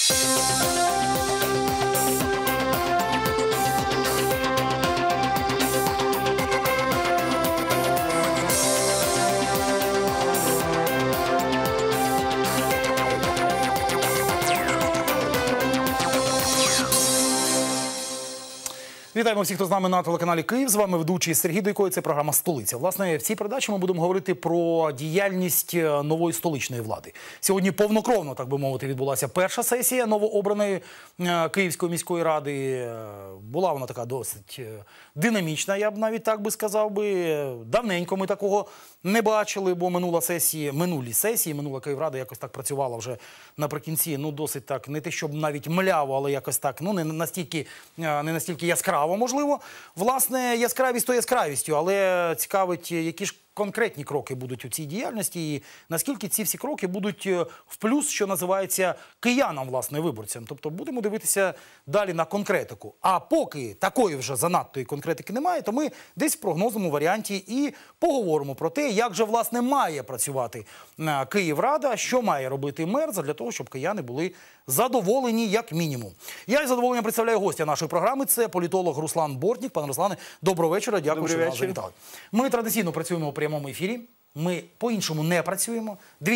Вітаємо всіх, хто з нами на телеканалі Київ. З вами ведучий Сергій Дойко. Це програма «Столиця». Власне, в цій передачі ми будемо говорити про діяльність нової столичної влади. Сьогодні повнокровно, так би мовити, відбулася перша сесія новообраної Київської міської ради. Була вона така досить динамічна, я б навіть так би сказав би. Давненько ми такого не бачили, бо минулі сесії, минула Київрада якось так працювала вже наприкінці, досить так, не те, щоб навіть мляво, але якось так, не настільки яскраво, можливо. Власне, яскравість то яскравістю, але цікавить, які ж конкретні кроки будуть у цій діяльності і наскільки ці всі кроки будуть в плюс, що називається, киянам, власне, виборцям. Тобто будемо дивитися далі на конкретику. А поки такої вже занадтої конкретики немає, то ми десь в прогнозному варіанті і поговоримо про те, як же, власне, має працювати Київрада, що має робити мер для того, щоб кияни були задоволені як мінімум. Я із задоволенням представляю гостя нашої програми. Це політолог Руслан Бортнік. Пане Руслане, доброго вечора. Дякую, що нас завітали. Ми традиційно працюємо у прямому ефірі. Ми по-іншому не працюємо.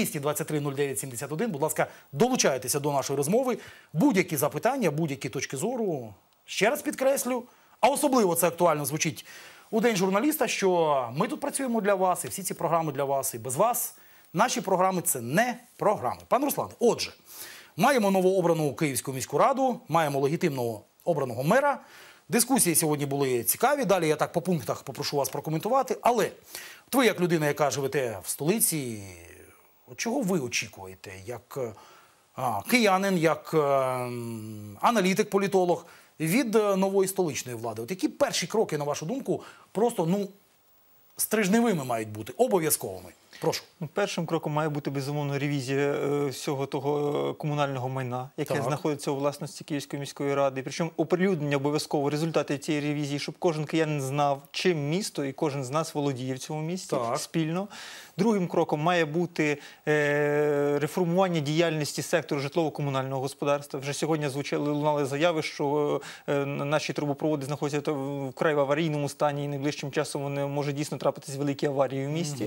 223-09-71. Будь ласка, долучайтеся до нашої розмови. Будь-які запитання, будь-які точки зору. Ще раз підкреслю, а особливо це актуально звучить у День журналіста, що ми тут працюємо для вас, і всі ці програми для вас, і без вас. Наші програми – це не програми. Пане Руслане, отже, маємо новообрану Київську міську раду, маємо легітимного обраного мера. Дискусії сьогодні були цікаві, далі я так по пунктах попрошу вас прокоментувати. Але ви, як людина, яка живете в столиці, чого ви очікуєте, як киянин, як аналітик, політолог, від нової столичної влади? От які перші кроки, на вашу думку, просто, стрижневими мають бути, обов'язковими? Прошу. Першим кроком має бути, безумовно, ревізія всього того комунального майна, яке знаходиться у власності Київської міської ради. Причому оприлюднення обов'язково результатів цієї ревізії, щоб кожен киянин знав, чим місто і кожен з нас володіє в цьому місті спільно. Другим кроком має бути реформування діяльності сектору житлово-комунального господарства. Вже сьогодні лунали заяви, що наші трубопроводи знаходяться вкрай в аварійному стані і найближчим часом може дійсно трапитись великі аварії в місті.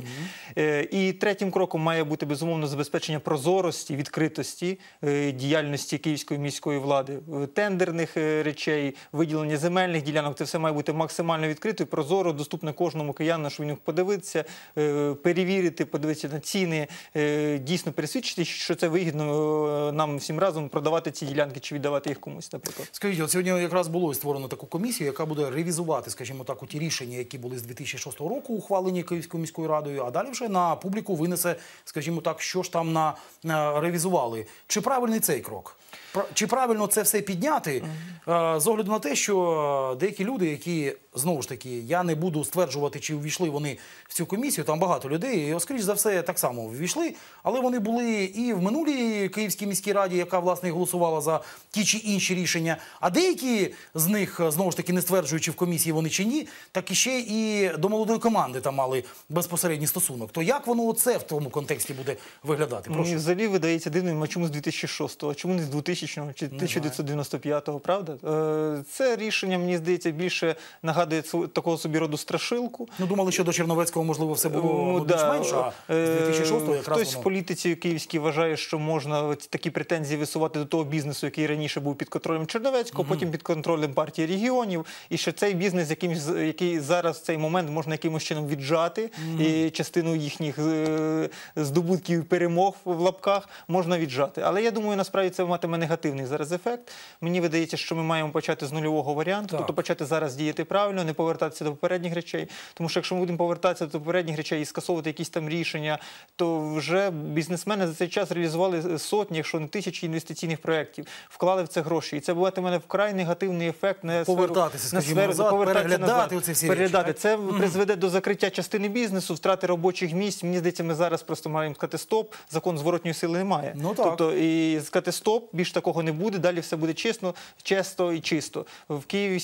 І третім кроком має бути, безумовно, забезпечення прозорості, відкритості діяльності Київської міської влади. Тендерних речей, виділення земельних ділянок – це все має бути максимально відкрито, прозоро, доступне кожному киянину, щоб він міг подивитися, перевірити, подивитися на ціни, дійсно пересвідчити, що це вигідно нам всім разом продавати ці ділянки чи віддавати їх комусь, наприклад. Скажіть, от сьогодні якраз було створено таку комісію, яка буде ревізувати, скажімо так, ті рішення, які були з 2006 року ухвалені Київською міською радою, а далі вже на публіку винесе, скажімо так, що ж там ревізували. Чи правильний цей крок? Чи правильно це все підняти, з огляду на те, що деякі люди, які, знову ж таки, я не буду стверджувати, чи увійшли вони в цю комісію, там багато людей, і, скоріш за все, так само увійшли, але вони були і в минулій Київській міській раді, яка, власне, голосувала за ті чи інші рішення, а деякі з них, знову ж таки, не стверджуючи в комісії вони чи ні, так і ще і до молодої команди там мали безпосередній стосунок. То як воно оце в тому контексті буде виглядати? Прошу. Мені взагалі видається дивним, а чому з 2006-го, чому не з 2000-го чи 1995-го, правда? Це рішення, мені здається, більше нагадує такого собі роду страшилку. Думали, що до Черновецького, можливо, все було більш-менш, а з 2006-го якраз хтось в політиці київській вважає, що можна такі претензії висувати до того бізнесу, який раніше був під контролем Черновецького, потім під контролем партії регіонів, і що цей бізнес, який зараз в цей момент можна якимось чином віджати, і частину їхніх здобутків і перемог в лапках можна віджати. Але я думаю, насправді це матиме негативний зараз ефект. Мені видається, що ми маємо почати з нульового варіанту, тобто почати зараз діяти правильно, не повертатися до попередніх речей. Тому що якщо ми будемо повертатися до попередніх речей і скасовувати якісь там рішення, то вже бізнесмени за цей час реалізували сотні, якщо не тисячі інвестиційних проєктів, вклали в це гроші. І це матиме вкрай негативний ефект на повертатися, скажімо, назад, переглядати оці всі речі. Це призведе до закриття частини бізнесу, втрати робочих місць. Мені здається, ми зараз просто маємо сказати стоп, закон зворотньої сили немає. Ну, так. Тобто, і сказати стоп, більш такого не буде, далі все буде чесно і чисто. В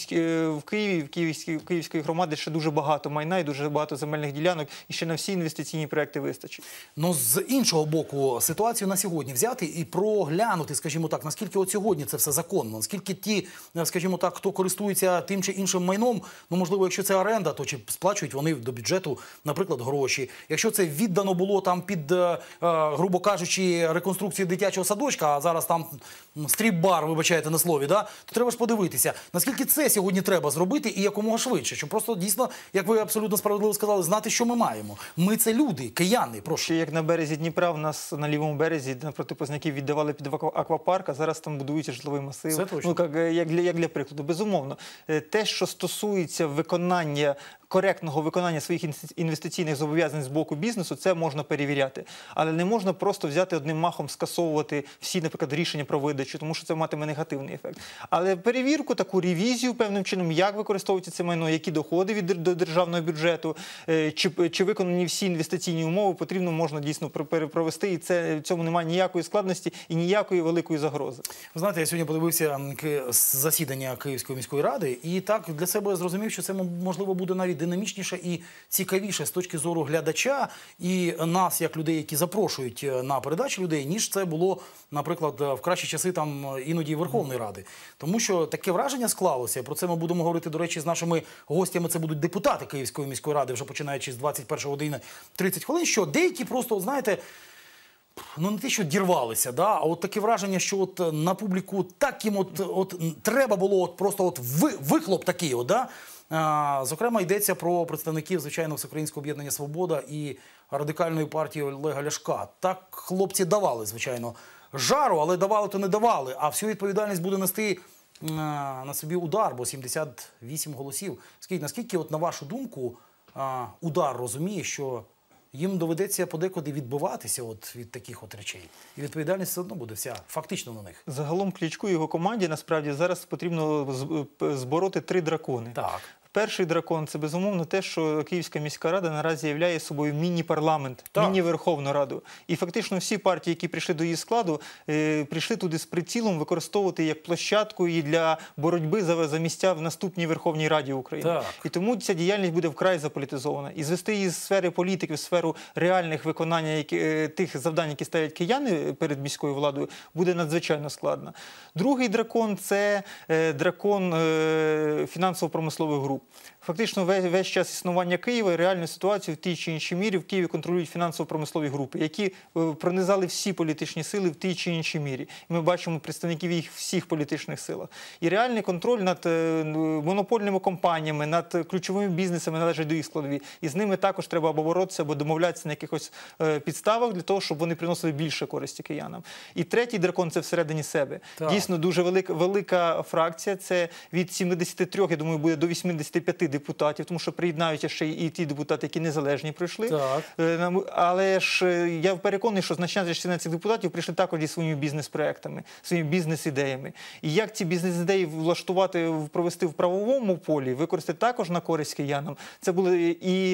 Київської громади ще дуже багато майна і дуже багато земельних ділянок, і ще на всі інвестиційні проекти вистачить. Ну, з іншого боку, ситуацію на сьогодні взяти і проглянути, скажімо так, наскільки от сьогодні це все законно, наскільки ті, скажімо так, хто користується тим чи іншим майном, ну, можливо, якщо це оренда, то чи сплачують вони до бюджету, наприклад, гроші. Якщо це віддано було там під, грубо кажучи, реконструкцію дитячого садочка, а зараз там стріп-бар, вибачайте на слові, да, то треба ж подивитися, наскільки це сьогодні треба зробити і якомога швидше, щоб просто дійсно, як ви абсолютно справедливо сказали, знати, що ми маємо. Ми це люди, кияни, прошу. Ще як на березі Дніпра, в нас на лівому березі, напроти Позняків віддавали під аквапарк, а зараз там будується житловий масив. Це точно. Ну, як для прикладу. Безумовно, те, що стосується коректного виконання своїх інвестиційних зобов'язань з боку бізнесу, це можна перевіряти. Але не можна просто взяти одним махом, скасовувати всі, наприклад, рішення про видачу, тому що це матиме негативний ефект. Але перевірку, таку ревізію певним чином, як використовується це майно, які доходи до державного бюджету, чи виконані всі інвестиційні умови, потрібно, можна дійсно провести, і в цьому немає ніякої складності і ніякої великої загрози. Ви знаєте, я сьогодні подивився засідання Київської міської ради, і так для себе зрозумів, що це, можливо, буде навіть динамічніше і цікавіше з точки зору глядача і нас, як людей, які запрошують на передачі людей, ніж це було, наприклад, в кращі часи там іноді Верховної Ради. Тому що таке враження склалося, про це ми будемо говорити, до речі, з нашими гостями, це будуть депутати Київської міської ради, вже починаючи з 21 години 30 хвилин, що деякі просто, знаєте, ну не те, що дірвалися, да, а от таке враження, що от на публіку так їм от треба було просто вихлоп такий, да. Зокрема, йдеться про представників, звичайно, Всеукраїнського об'єднання «Свобода» і Радикальної партії Олега Ляшка. Так хлопці давали, звичайно, жару, але давали то не давали, а всю відповідальність буде нести на собі УДАР, бо 78 голосів. Скажіть, наскільки, от, на вашу думку, УДАР розуміє, що їм доведеться подекуди відбиватися від таких от речей. І відповідальність все одно буде вся фактично на них. Загалом Кличку і його команді насправді зараз потрібно збороти 3 дракони. Так. Перший дракон – це, безумовно, те, що Київська міська рада наразі являє собою міні-парламент, міні-Верховну Раду. І фактично всі партії, які прийшли до її складу, прийшли туди з прицілом використовувати як площадку і для боротьби за місця в наступній Верховній Раді України. Так. І тому ця діяльність буде вкрай заполітизована. І звести її з сфери політики в сферу реальних виконання тих завдань, які ставлять кияни перед міською владою, буде надзвичайно складно. Другий дракон – це дракон фінансово-промислових груп. Фактично весь час існування Києва і реальну ситуацію в тій чи іншій мірі в Києві контролюють фінансово-промислові групи, які пронизали всі політичні сили в тій чи іншій мірі. І ми бачимо представників їх всіх політичних силах. І реальний контроль над монопольними компаніями, над ключовими бізнесами належить до їх складові. І з ними також треба або боротися, або домовлятися на якихось підставах для того, щоб вони приносили більше користі киянам. І третій дракон – це всередині себе. Так. Дійсно, дуже велика фракція. Це від 73, я думаю, буде до 85 депутатів, тому що приєднаються ще і ті депутати, які незалежні прийшли. Так. Але ж я переконаний, що значна частина цих депутатів прийшли також зі своїми бізнес-проектами, своїми бізнес-ідеями. І як ці бізнес-ідеї влаштувати, провести в правовому полі, використати також на користь киянам, це було і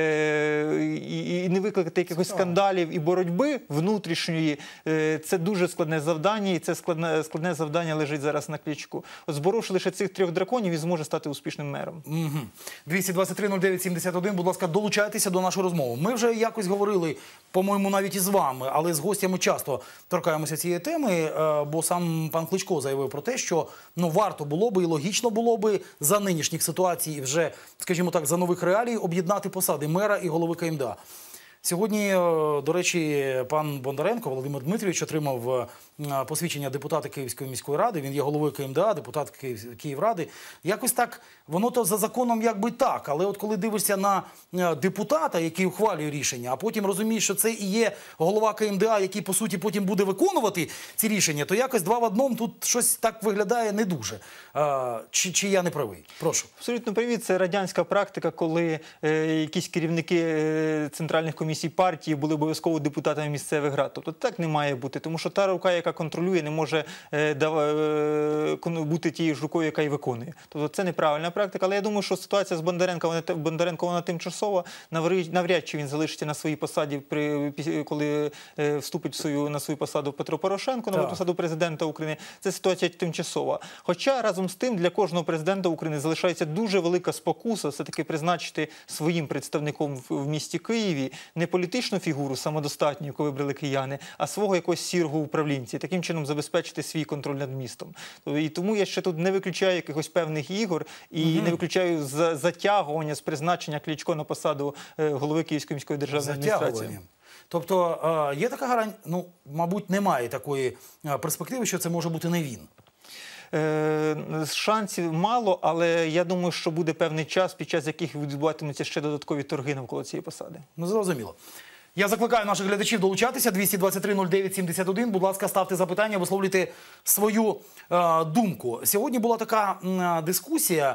не викликати якихось скандалів і боротьби внутрішньої. Це дуже складне завдання, і це складне завдання лежить зараз на Кличку. От зборовши лише цих 3 драконів, він зможе стати успішним мером. 223-09-71, будь ласка, долучайтеся до нашої розмови. Ми вже якось говорили, по-моєму, навіть із вами, але з гостями часто торкаємося цієї теми, бо сам пан Кличко заявив про те, що варто було би і логічно було би за нинішніх ситуацій, вже, скажімо так, за нових реалій об'єднати посади мера і голови КМДА. Сьогодні, до речі, пан Бондаренко Володимир Дмитрович отримав посвідчення депутата Київської міської ради. Він є головою КМДА, депутат Київради. Якось так, воно то за законом якби так. Але от коли дивишся на депутата, який ухвалює рішення, а потім розумієш, що це і є голова КМДА, який, по суті, потім буде виконувати ці рішення, то якось 2 в 1 тут щось так виглядає не дуже. Чи я не правий? Прошу. Абсолютно праві. Це радянська практика, коли якісь керівники центральних комісій партії були обов'язково депутатами місцевих рад. Тобто так не має бути, тому що та рука, яка контролює, не може бути тією ж рукою, яка і виконує. Тобто це неправильна практика, але я думаю, що ситуація з Бондаренко, вона тимчасова, навряд чи він залишиться на своїй посаді, коли вступить на свою посаду Петро Порошенко, на посаду президента України. Це ситуація тимчасова. Хоча, разом з тим, для кожного президента України залишається дуже велика спокуса все-таки призначити своїм представником в місті Києві не політичну фігуру самодостатню, яку вибрали кияни, а свого якогось сірого управлінця. І таким чином забезпечити свій контроль над містом. І тому я ще тут не виключаю якихось певних ігор і не виключаю затягування з призначення Кличко на посаду голови Київської міської державної адміністрації. Тобто є така гарантія, ну, мабуть, немає такої перспективи, що це може бути не він. Шансів мало, але я думаю, що буде певний час, під час яких відбуватимуться ще додаткові торги навколо цієї посади. Ну, зрозуміло. Я закликаю наших глядачів долучатися. 223-09-71. Будь ласка, ставте запитання, висловлюйте свою думку. Сьогодні була така дискусія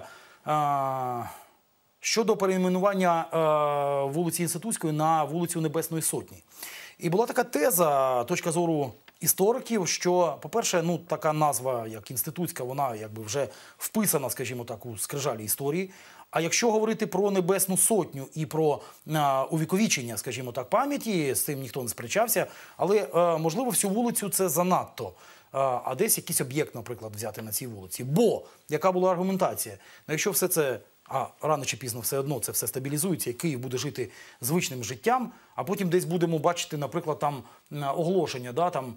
щодо перейменування вулиці Інститутської на вулицю Небесної Сотні. І була така теза, точка зору істориків, що, по-перше, ну, така назва, як Інститутська, вона якби вже вписана, скажімо так, у скрижалі історії. А якщо говорити про Небесну Сотню і про увіковічення, скажімо так, пам'яті, з цим ніхто не сперечався, але, можливо, всю вулицю це занадто. А десь якийсь об'єкт, наприклад, взяти на цій вулиці. Бо, яка була аргументація? Ну, якщо все це, рано чи пізно все одно це все стабілізується, і Київ буде жити звичним життям, а потім десь будемо бачити, наприклад, там оголошення, да, там,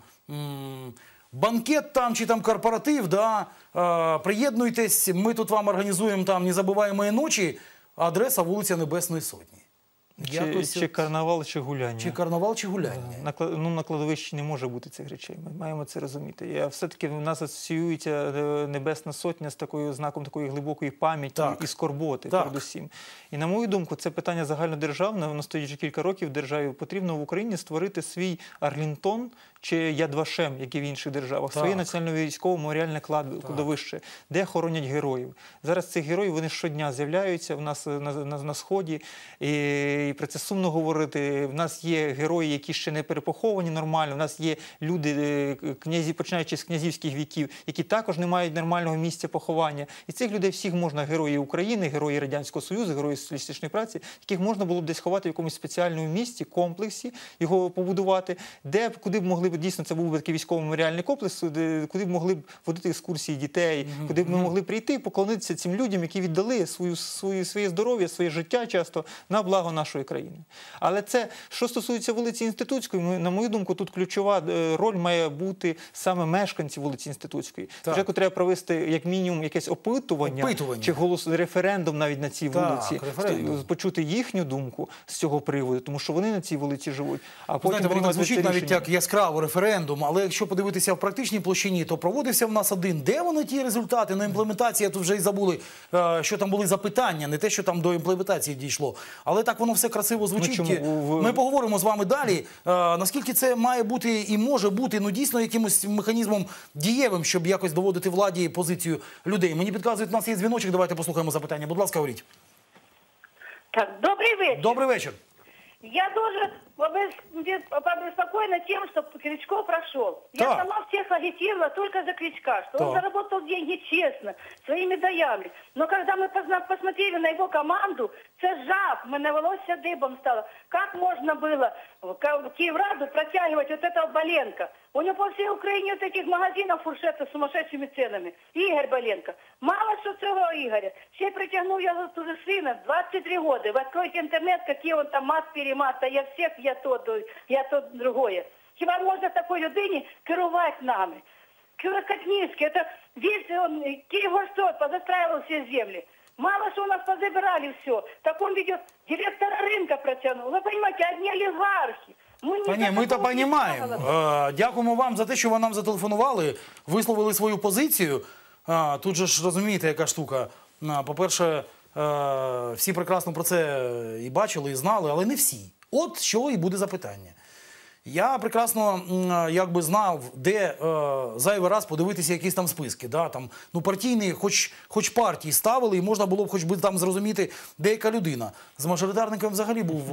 банкет там чи там корпоратив, да, приєднуйтесь, ми тут вам організуємо там незабуваємої ночі, адреса вулиця Небесної Сотні. Чи карнавал, чи гуляння. Чи карнавал, чи гуляння. На кладовищі не може бути цих речей. Ми маємо це розуміти. Все-таки в нас асоціюється Небесна Сотня з такою знаком такої глибокої пам'яті і скорботи, передусім. І, на мою думку, це питання загальнодержавне, воно стоїть вже кілька років в державі. Потрібно в Україні створити свій Арлінтон чи Яд Вашем, як і в інших державах, своє національно-військове меморіальне кладовище, де хоронять героїв. Зараз цих героїв, вони щодня з'являються в нас на Сході, і про це сумно говорити. В нас є герої, які ще не перепоховані нормально, в нас є люди, починаючи з князівських віків, які також не мають нормального місця поховання. І цих людей всіх можна, герої України, герої Радянського Союзу, герої соціалістичної праці, яких можна було б десь ховати в якомусь спеціальному місці, комплексі, його побудувати, куди б могли б, дійсно, це був би такий військово-меморіальний комплекс, куди б могли б водити екскурсії дітей, куди б ми могли прийти і поклонитися цим людям, які віддали своє здоров'я, своє життя часто на благо нашої країни. Але це, що стосується вулиці Інститутської, на мою думку, тут ключова роль має бути саме мешканців вулиці Інститутської. Спочатку треба провести, як мінімум, якесь опитування. Чи референдум навіть на цій вулиці, почути їхню думку з цього приводу, тому що вони на цій вулиці живуть. А потім воно так звучить навіть як яскраво референдум, але якщо подивитися в практичній площині, то проводився в нас один. Де вони ті результати? На імплементації, тут вже й забули, що там були запитання, не те, що там до імплементації дійшло. Але так воно все красиво звучить. Ми поговоримо з вами далі. Наскільки це має бути і може бути, ну, дійсно, якимось механізмом дієвим, щоб якось доводити владі позицію людей. Мені підказують, у нас є дзвіночок, давайте послухаємо запитання. Будь ласка, говоріть. Так, добрый вечер. Добрий вечір. Я тоже обеспокоена тем, что Кличко прошел. Я сама всех агитировала только за Кличка, что он заработал деньги честно, своими даями. Но когда мы посмотрели на его команду, це жах, мене волосся дыбом стало. Как можно было Киевраду протягивать вот этого Боленко? У него по всей Украине вот этих магазинов фуршетов с сумасшедшими ценами. Игорь Боленко. Мало что цього Игоря. Ще притягнув я тут уже сына, 23 года. Вы откройте интернет, какие он там мат-перемат, а я всех, я то другое. Хіба можна такой людині керувати нами? Катнівський, это весь он, Киевгорстрой позастраивал все земли. Мало что у нас позабирали все. Так он ведет, директора рынка протянул. Вы понимаете, одни олигархи. Ми то розуміємо. Дякуємо вам за те, що ви нам зателефонували, висловили свою позицію. Тут же ж розумієте, яка штука. По-перше, всі прекрасно про це і бачили, і знали, але не всі. От що і буде запитання. Я прекрасно якби знав, де зайвий раз подивитися якісь там списки. Да? Там, ну, партійні, хоч партії ставили, і можна було б хоч би там зрозуміти, деяка людина. З мажоритарником взагалі був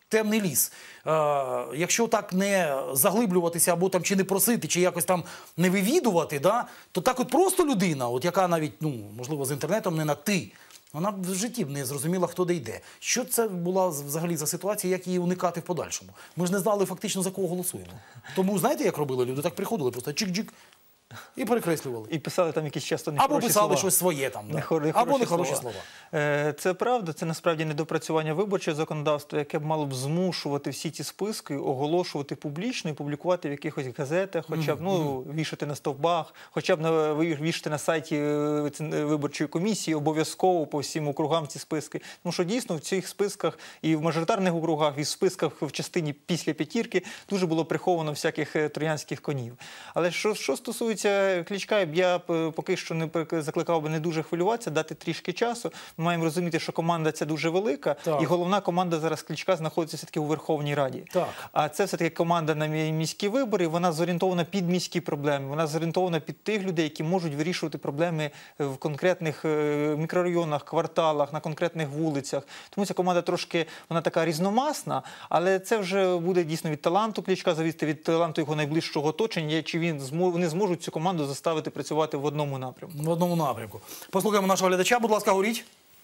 темний ліс. Якщо так не заглиблюватися або там чи не просити, чи якось там не вивідувати, да, то так от просто людина, от яка навіть, ну, можливо, з інтернетом не на «ти», вона в житті б не зрозуміла, хто де йде. Що це була взагалі за ситуація, як її уникати в подальшому? Ми ж не знали фактично, за кого голосуємо. Тому знаєте, як робили люди? Так приходили, просто чик-чик і перекреслювали. І писали там якісь часто нехороші слова. Або писали щось своє там, да. Або нехороші слова. Це правда, це насправді недопрацювання виборчого законодавства, яке б мало б змушувати всі ці списки оголошувати публічно і публікувати в якихось газетах, хоча б, ну, вішати на стовбах, хоча б вішати на сайті виборчої комісії обов'язково по всім округам ці списки. Тому що дійсно в цих списках і в мажоритарних округах, і в списках в частині після п'ятірки дуже було приховано всяких троянських конів. Але що стосується Кличка, я поки що не закликав би не дуже хвилюватися, дати трішки часу. Ми маємо розуміти, що команда ця дуже велика, так. І головна команда зараз Кличка знаходиться все-таки у Верховній Раді. Так. А це все-таки команда на міські вибори, вона зорієнтована під міські проблеми, вона зорієнтована під тих людей, які можуть вирішувати проблеми в конкретних мікрорайонах, кварталах, на конкретних вулицях. Тому ця команда трошки, вона така різномасна, але це вже буде дійсно від таланту Кличка завісти, від таланту його найближчого оточення, чи вони зможуть цю команду заставити працювати в одному напрямку. В одному напрямку. Послухаємо нашого глядача, будь ласка, говоріть.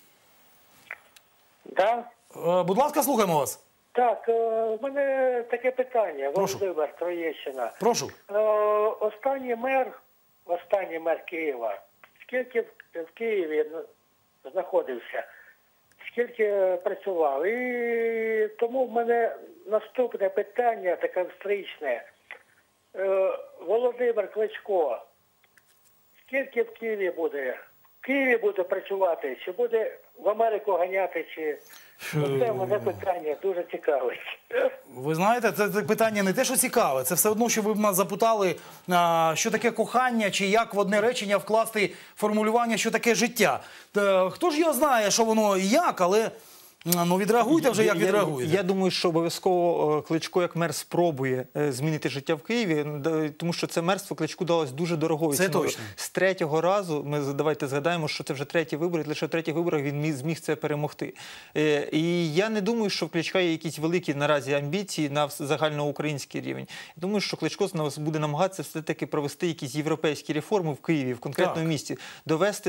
Да? Будь ласка, слухаємо вас. Так, у мене таке питання. Прошу. Володимир, Троєщина. Прошу. Останній мер Києва, скільки в Києві знаходився, скільки працював. І тому в мене наступне питання, таке встрічне. Володимир Кличко, скільки в Києві буде? В Києві буде працювати, чи буде в Америку ганяти, чи... Це мене питання дуже цікавить. Ви знаєте, це питання не те, що цікаве, це все одно, що ви б нас запитали, що таке кохання, чи як в одне речення вкласти формулювання, що таке життя. Хто ж його знає, що воно і як, але... Ну, відреагуйте вже, як відреагуєте. Я думаю, що обов'язково Кличко як мер спробує змінити життя в Києві, тому що це мерство Кличку далось дуже дорогою ціною. Це точно. З третього разу, давайте згадаємо, що це вже третій вибори, лише в третіх виборах він зміг це перемогти. І я не думаю, що в Кличка є якісь великі наразі амбіції на загальноукраїнський рівень. Я думаю, що Кличко буде намагатися все-таки провести якісь європейські реформи в Києві, в конкретному місті, довести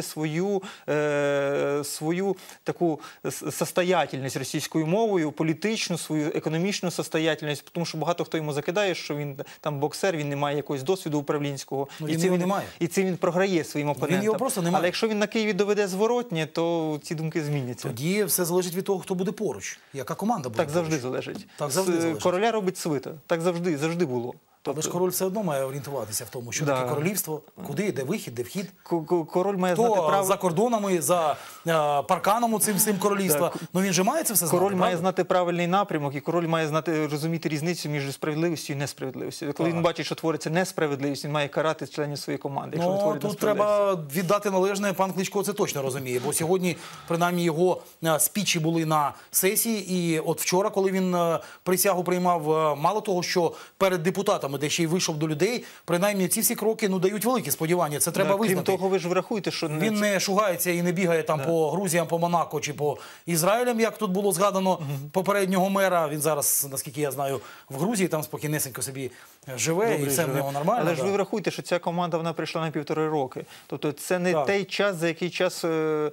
свою таку состоятельність російською мовою, політичну, свою економічну состоятельність, тому що багато хто йому закидає, що він там боксер, він не має якогось досвіду управлінського. І цим він програє своїм опонентам. Він його просто немає. Але якщо він на Києві доведе зворотнє, то ці думки зміняться. Тоді все залежить від того, хто буде поруч, яка команда буде так поруч. Завжди залежить. Так завжди залежить. Короля робить свита. Так завжди було. Але ж король все одно має орієнтуватися в тому, що таке королівство, куди, де вихід, де вхід. Король має знати право... за кордонами, за парканом цим королівства. Ну він же має це все знати, Король має знати правильний напрямок, і король має розуміти різницю між справедливістю і несправедливістю. Коли він бачить, що твориться несправедливість, він має карати членів своєї команди. Ну, тут треба віддати належне, пан Кличко це точно розуміє. Бо сьогодні, принаймні, його спічі були на сесії. І от вчора, коли він присягу приймав, мало того, що перед депутатами, де ще й вийшов до людей, принаймні ці всі кроки дають великі сподівання. Це треба визнати. Крім того, ви ж врахуєте, що... Він не шугається і не бігає там по Грузіям, по Монако чи по Ізраїлям, як тут було згадано попереднього мера. Він зараз, наскільки я знаю, в Грузії там спокійнесенько собі живе і все в нього нормально. Але ж ви врахуйте, що ця команда, вона прийшла на 1,5 роки. Тобто це не той час, за який час...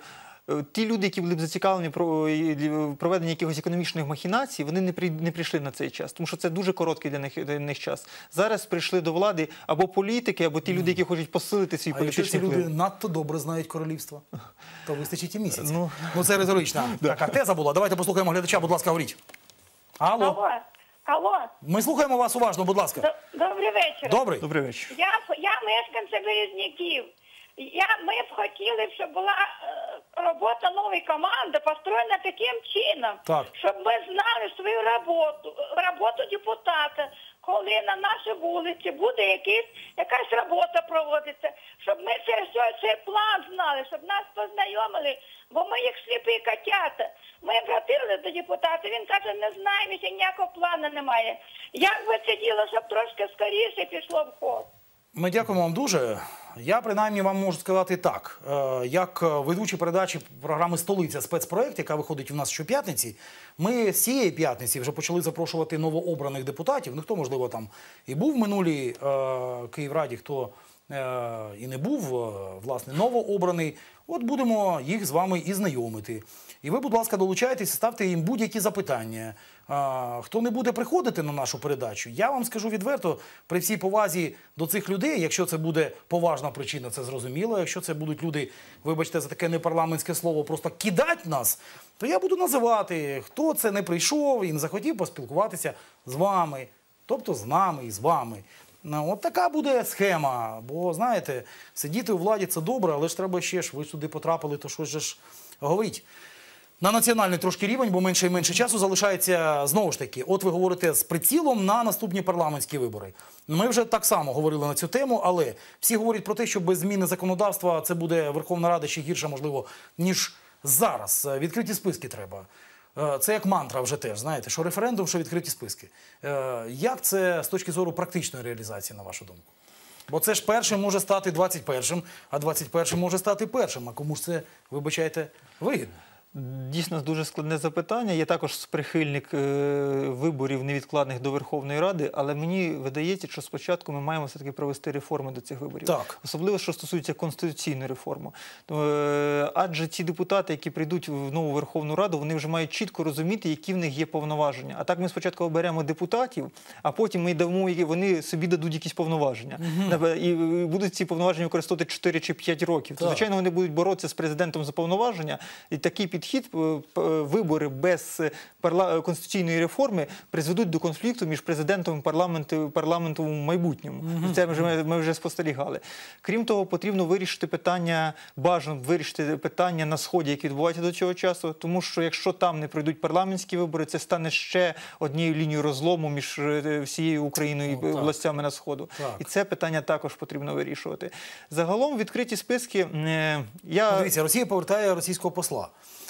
Ті люди, які були б зацікавлені в проведенні якихось економічних махінацій, вони не прийшли на цей час, тому що це дуже короткий для них час. Зараз прийшли до влади або політики, або ті люди, які хочуть посилити свій політичний вплив. А якщо ці люди надто добре знають королівство, то вистачить і місяць. Ну це риторична така теза була. Давайте послухаємо глядача, будь ласка, говоріть. Алло. Алло. Ми слухаємо вас уважно, будь ласка. Добрий вечір. Добрий вечір. Я мешканця Березняків. Ми б хотіли, щоб була робота нової команди построєна таким чином, щоб ми знали свою роботу депутата, коли на нашій вулиці буде якась робота проводиться, щоб ми цей план знали, щоб нас познайомили, бо ми як сліпі котята. Ми обратилися до депутата, він каже, не знаємо, що ніякого плану немає. Як би це діло, щоб трошки скоріше пішло в ход? Ми дякуємо вам дуже. Я, принаймні, вам можу сказати так. Як ведучий передачі програми «Столиця» спецпроект, яка виходить у нас щоп'ятниці, ми з цієї п'ятниці вже почали запрошувати новообраних депутатів. Ну, хто, можливо, там і був в минулій Київраді, хто і не був, власне, новообраний. От будемо їх з вами і знайомити. І ви, будь ласка, долучайтесь, ставте їм будь-які запитання. Хто не буде приходити на нашу передачу, я вам скажу відверто, при всій повазі до цих людей, якщо це буде поважна причина, це зрозуміло, якщо це будуть люди, вибачте за таке непарламентське слово, просто кидать нас, то я буду називати, хто це не прийшов і не захотів поспілкуватися з вами, тобто з нами і з вами. От така буде схема, бо, знаєте, сидіти у владі – це добре, але ж треба ще ж, ви сюди потрапили, то щось же ж говорить. На національний трошки рівень, бо менше і менше часу залишається, знову ж таки, от ви говорите з прицілом на наступні парламентські вибори. Ми вже так само говорили на цю тему, але всі говорять про те, що без зміни законодавства це буде Верховна Рада ще гірше, можливо, ніж зараз. Відкриті списки треба. Це як мантра вже теж, знаєте, що референдум, що відкриті списки. Як це з точки зору практичної реалізації, на вашу думку? Бо це ж першим може стати 21-м, а 21-м може стати першим. А кому ж це, вибачайте, вигідно? Дійсно, дуже складне запитання. Я також прихильник виборів невідкладних до Верховної Ради, але мені видається, що спочатку ми маємо все-таки провести реформи до цих виборів. Так. Особливо, що стосується конституційної реформи. Адже ці депутати, які прийдуть в нову Верховну Раду, вони вже мають чітко розуміти, які в них є повноваження. А так ми спочатку оберемо депутатів, а потім ми дамо, вони собі дадуть якісь повноваження. І будуть ці повноваження використовувати 4 чи 5 років. То, звичайно, вони будуть боротися з президентом за повноваження, і такий підхід, вибори без конституційної реформи призведуть до конфлікту між президентом і парламентом у майбутньому. Це ми вже спостерігали. Крім того, потрібно вирішити питання, бажано вирішити питання на Сході, які відбуваються до цього часу, тому що якщо там не пройдуть парламентські вибори, це стане ще однією лінією розлому між всією Україною і областями на Сходу. І це питання також потрібно вирішувати. Загалом відкриті списки... Дивіться, Росія повертає російського посла.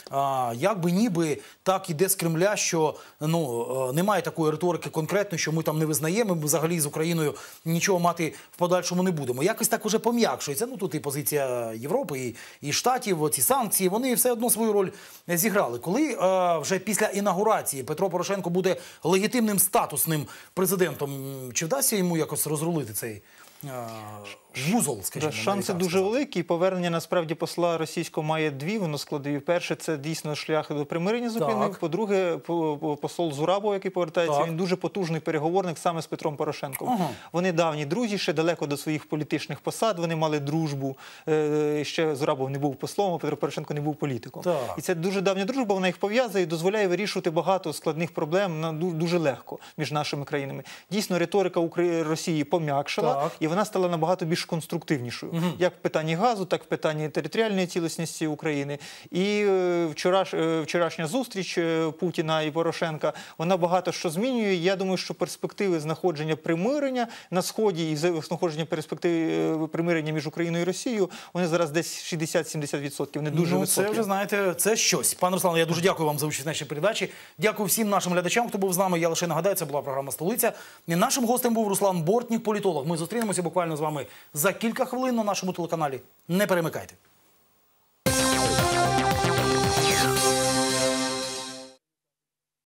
Як би ніби так іде з Кремля, що немає такої риторики конкретної, що ми там не визнаємо, ми взагалі з Україною нічого мати в подальшому не будемо. Якось так уже пом'якшується. Ну, тут і позиція Європи, і Штатів, ці санкції, вони все одно свою роль зіграли. Коли вже після інаугурації Петро Порошенко буде легітимним статусним президентом, чи вдасться йому якось розрулити цей вузол, скажімо? Шанси дуже великі. Повернення, насправді, посла російського має дві складові. Перше, це дійсно шлях до примирення з Україною. По-друге, посол Зурабов, який повертається, він дуже потужний переговорник саме з Петром Порошенком. Вони давні друзі, ще далеко до своїх політичних посад, вони мали дружбу. Ще Зурабов не був послом, а Петро Порошенко не був політиком. І це дуже давня дружба, вона їх пов'язує і дозволяє вирішувати багато складних проблем дуже легко між нашими країнами. Дійсно, риторика Росії пом'якшала, і вона стала набагато більш конструктивнішою. Як в питанні газу, так і в питанні територіальної цілісності України. І вчорашня зустріч Путіна і Порошенка, вона багато що змінює. Я думаю, що перспективи знаходження примирення на Сході і знаходження перспективи примирення між Україною і Росією, вони зараз десь 60-70%. Вони дуже високі. Це вже, знаєте, це щось. Пане Руслане, я дуже дякую вам за участь в нашій передачі. Дякую всім нашим глядачам, хто був з нами. Я лише нагадаю, це була програма «Столиця». І нашим гостем був Руслан Бортнік, політолог. Ми зустрінемося буквально з вами за кілька хвилин на нашому телеканалі. Не перемикайте.